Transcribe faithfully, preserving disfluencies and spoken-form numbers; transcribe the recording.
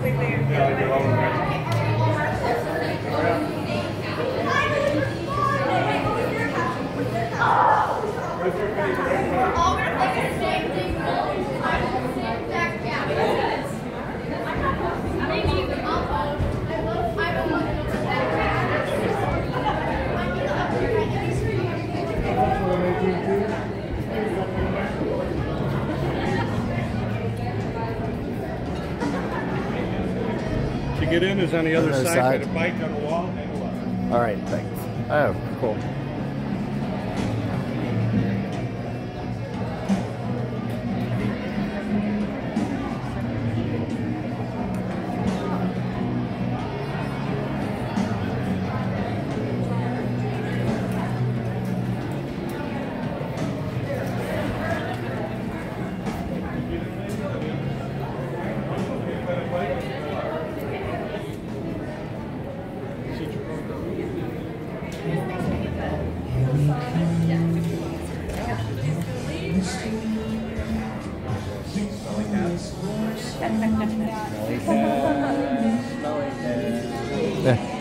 To get in is on the other, other side, side. by the bike on the wall and the left. All right, thanks. Oh, cool. Yeah.